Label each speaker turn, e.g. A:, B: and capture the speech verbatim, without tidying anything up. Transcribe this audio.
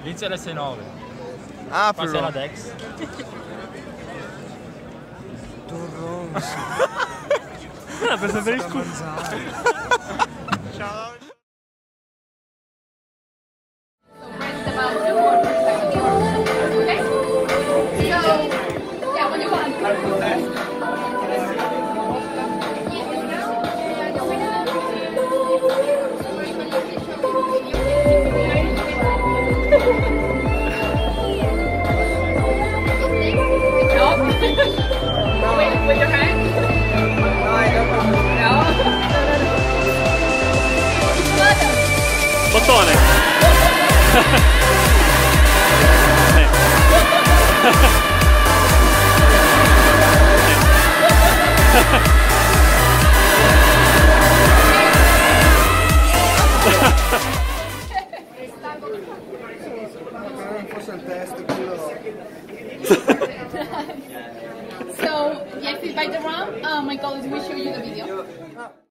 A: Inizia alle sei e nove.
B: Aprilo.
A: Passi alla Dex.
B: Torrons.
C: Ah, per sapere il culo.
B: Ciao.
D: With your hand? No, I don't. No?
C: Bottone.
B: Forse il test, quello.
D: So, yes, by the round, uh, my goal is we show you the video.